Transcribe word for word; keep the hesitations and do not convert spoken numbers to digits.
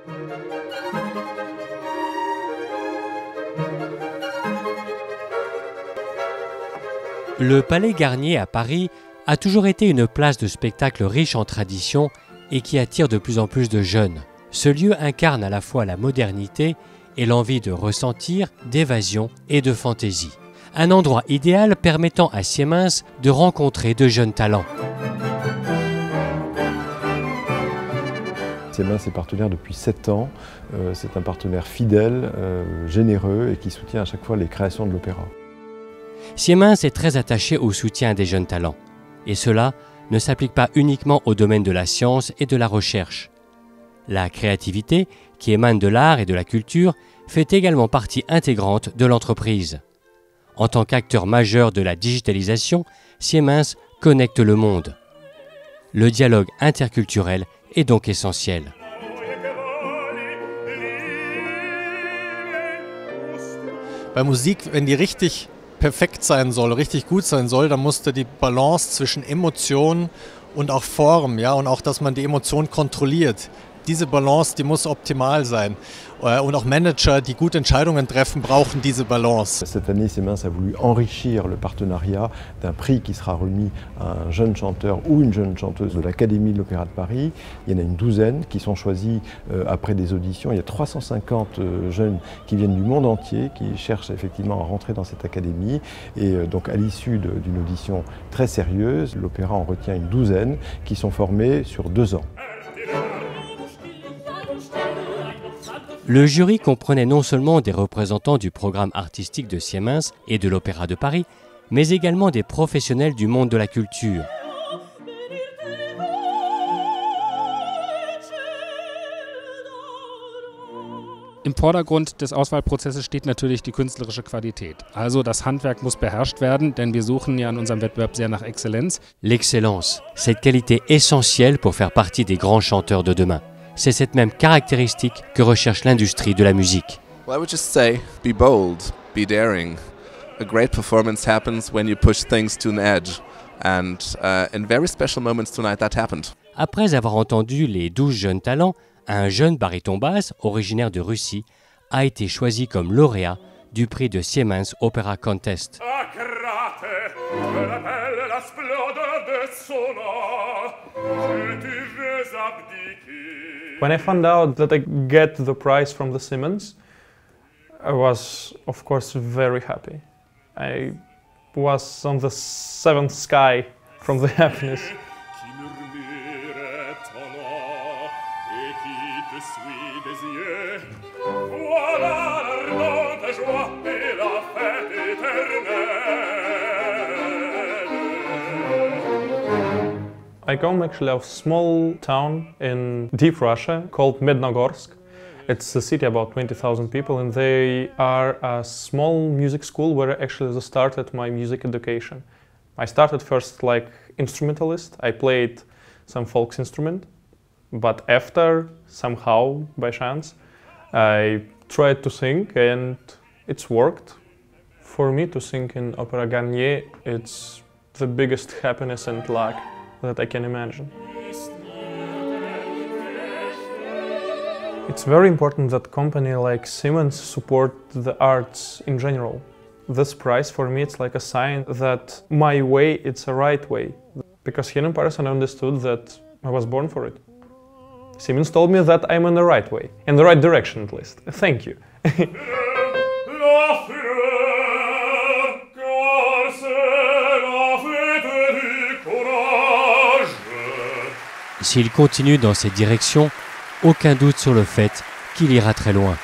Le Palais Garnier à Paris a toujours été une place de spectacle riche en traditions et qui attire de plus en plus de jeunes. Ce lieu incarne à la fois la modernité et l'envie de ressentir, d'évasion et de fantaisie. Un endroit idéal permettant à Siemens de rencontrer de jeunes talents. Siemens est partenaire depuis sept ans. Euh, c'est un partenaire fidèle, euh, généreux et qui soutient à chaque fois les créations de l'opéra. Siemens est très attaché au soutien des jeunes talents. Et cela ne s'applique pas uniquement au domaine de la science et de la recherche. La créativité, qui émane de l'art et de la culture, fait également partie intégrante de l'entreprise. En tant qu'acteur majeur de la digitalisation, Siemens connecte le monde. Le dialogue interculturel est donc essentiel. Bei Musik, wenn die richtig perfekt sein soll, richtig gut sein soll, dann muss da die Balance zwischen Emotion und auch Form, ja, und auch, dass man die Emotion kontrolliert. Diese Balance, die muss optimal sein. Und auch Manager, die gute Entscheidungen treffen, brauchen diese Balance. Cette année, Siemens a voulu enrichir le partenariat d'un prix qui sera remis à un jeune chanteur ou une jeune chanteuse de l'Académie de l'Opéra de Paris. Il y en a une douzaine qui sont choisis euh, après des auditions. Il y a trois cent cinquante euh, jeunes qui viennent du monde entier, qui cherchent effectivement à rentrer dans cette académie. Et euh, donc à l'issue d'une audition très sérieuse, l'opéra en retient une douzaine qui sont formés sur deux ans. Le jury comprenait non seulement des représentants du programme artistique de Siemens et de l'Opéra de Paris, mais également des professionnels du monde de la culture. Im Vordergrund des Auswahlprozesses steht natürlich die künstlerische Qualität. Also das Handwerk muss beherrscht werden, denn wir suchen ja in unserem Wettbewerb sehr nach Exzellenz. L'excellence, cette qualité essentielle pour faire partie des grands chanteurs de demain. C'est cette même caractéristique que recherche l'industrie de la musique. Well, I would just say, be bold, be daring. A great performance happens when you push things to an edge. And uh, in very special moments tonight, that happened. Après avoir entendu les douze jeunes talents, un jeune baryton basse, originaire de Russie, a été choisi comme lauréat du prix de Siemens Opera Contest. When I found out that I get the prize from the Siemens, I was, of course, very happy. I was on the seventh sky from the happiness. I come actually of a small town in deep Russia called Mednogorsk. It's a city about twenty thousand people, and they are a small music school where I actually started my music education. I started first like instrumentalist. I played some folk instrument, but after, somehow, by chance, I tried to sing, and it's worked. For me to sing in Opera Garnier, it's the biggest happiness and luck that I can imagine. It's very important that company like Siemens support the arts in general. This prize for me, it's like a sign that my way, it's a right way. Because here in Paris I understood that I was born for it. Siemens told me that I'm in the right way, in the right direction at least. Thank you. S'il continue dans cette direction, aucun doute sur le fait qu'il ira très loin.